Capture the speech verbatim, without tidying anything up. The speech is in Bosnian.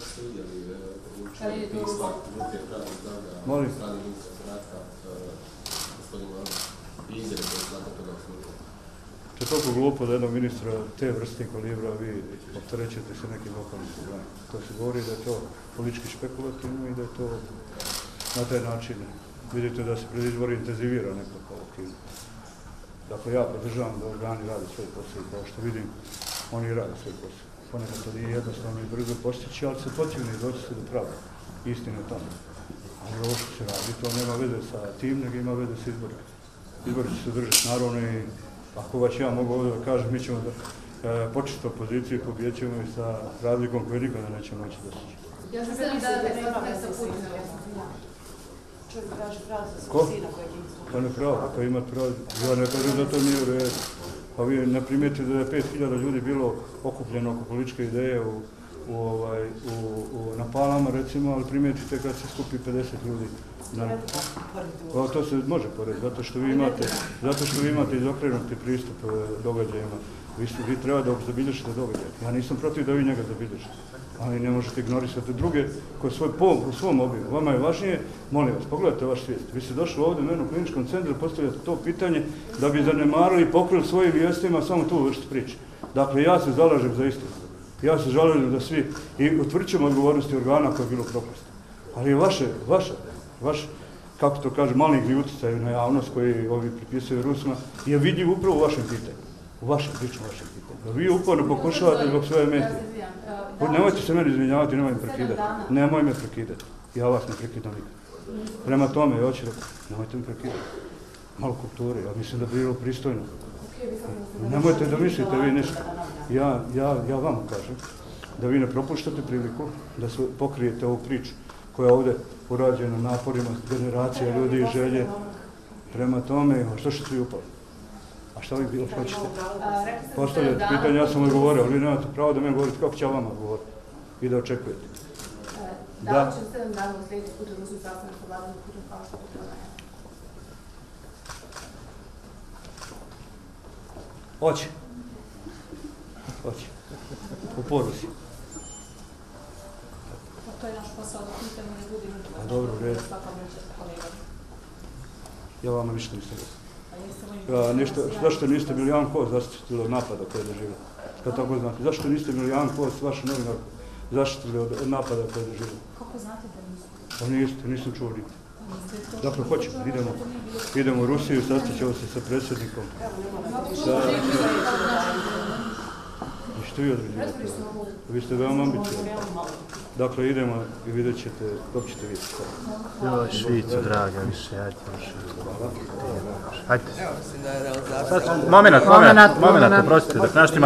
kako ste vidjeli uručenje pisma grupe pravnih snaga od strane ministra Bratka, gospodina Izere, koji su nakon toga uslužili? To je toliko glupo da jednog ministra te vrste kalibra vi opterećujete se nekim lokalnim problemima. To se govori da je to politički špekulativno i da je to na taj način. Vidite da se pred izbori intenzivira nekako aktivno. Dakle, ja podržavam da organi rade svoj posao i kao što vidim, oni rade svoj posao. Ponekad to nije jednostavno i brzo postići, ali se potivne i doći se do prava. Istina je tamo. Ali ovo što se radi, to nema veze sa tim, nego ima veze sa izborima. Izbori će se držati naravno i ako već ja mogu ovdje da kažem, mi ćemo da e, početi opoziciju i pobjedit ćemo i sa razlikom koju nikada nećemo moći dostići. Ja sam sada da je sastanak sa Putinom. Čovjek traži pravo za Ko? sina kojeg ima. Pa ne pravo, ako ima pravo, ja ne kažem da to nije u redu. Pa vi ne primijetite da je pet hiljada ljudi bilo okupljeno oko političke ideje u, u, ovaj, u, u, na Palama recimo, ali primijetite kad se skupi pedeset ljudi. Na, pa to se može porediti, zato što vi imate, zato što vi imate izokrenuti pristup događajima. Vi, vi treba da zabilježite događaj. Ja nisam protiv da vi njega zabilježite, ali ne možete ignorisati druge koji svoj pom u svom obimu. Vama je važnije, molim vas, pogledajte vaš svijet. Vi ste došli ovdje u meni u kliničkom centru, postavljate to pitanje da bi zanemarili i pokrili svojim vijestima samo tu vrstu priče. Dakle, ja se zalažem za istinu. Ja se zalažem da svi, i utvrđit ćemo odgovornosti organa koje je bilo propust. Ali je vaše, vaša, vaš, kako to kaže, maligni utjecaj na javnost koji ovi pripisuju Rusima, je vidljiv upravo u vašem pitanju. U vašem, lično vašem pitanju. Vi uporno pokušavate zbog svoje medije. Nemojte se meni izvinjavati, nemoj me prekidati. Nemoj me prekidati. Ja vas ne prekidam nikad. Prema tome, ja hoću da nemojte me prekidati. Malo kulture, ja mislim da bi bilo pristojno. Nemojte da mislite vi nešto. Ja, ja, ja vam kažem da vi ne propuštate priliku da pokrijete ovu priču koja je ovdje urađena naporima generacija ljudi i želje. Prema tome, što što svi upali? A šta vi bilo hoćete? Postavljate pitanje, ja sam odgovorio, ali vi nemate pravo da me govorite kako će ja vama govoriti i da očekujete. Da li će sedam dana u sljedeći put u Rusiju sastanak sa vladom putem kao što je to najavljeno? Hoće. Hoće. U porusi. To je naš posao da pitamo ne budemo. A dobro, u redu. Ja vama ništa nisam rekao. Zašto niste Milijan Kos zaštitili od napada koje je doživjeli? Kad tako znate. Zašto niste Milijan Kos, vaš novinar, zaštitili od napada koje je doživjeli? Kako znate da niste? Pa niste, nisam čuo nikad. Dakle, hoćemo, idemo, idemo u Rusiju, sastaćemo se sa predsjednikom. I što vi određujete? Vi ste veoma ambicijalni. Dakle, idemo i vidjet ćete, kako ćete vidjeti. Joj, Švicu, draga, više, ajde, više. Ajde. Moment, moment, moment, oprostite, dok naštima